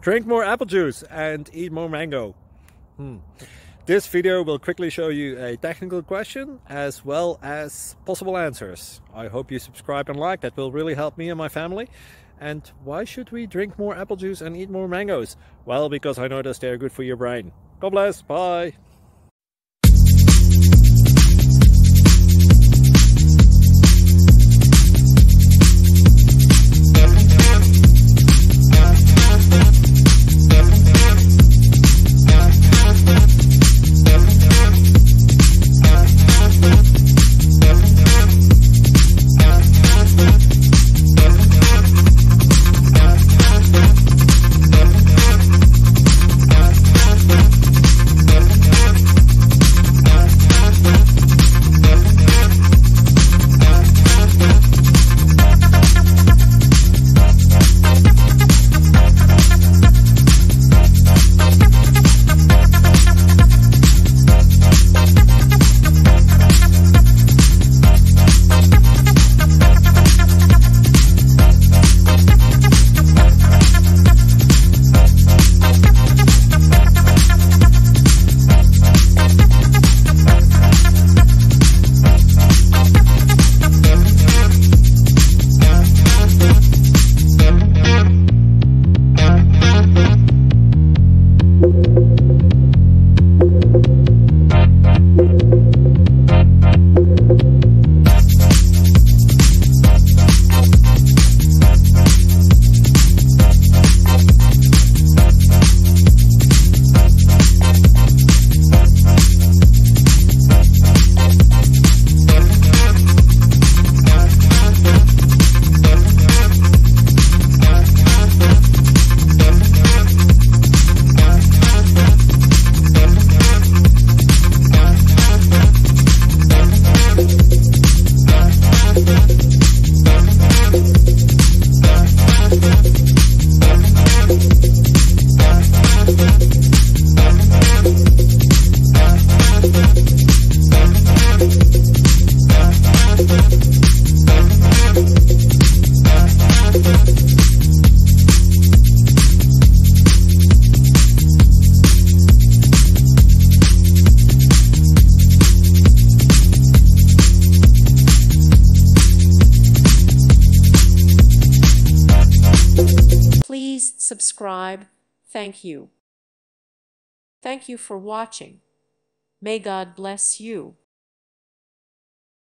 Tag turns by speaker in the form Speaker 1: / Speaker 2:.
Speaker 1: Drink more apple juice and eat more mango. This video will quickly show you a technical question as well as possible answers. I hope you subscribe and like, that will really help me and my family. And why should we drink more apple juice and eat more mangoes? Well, because I noticed they're good for your brain. God bless, bye!
Speaker 2: Please subscribe. Thank you. Thank you for watching. May God bless you.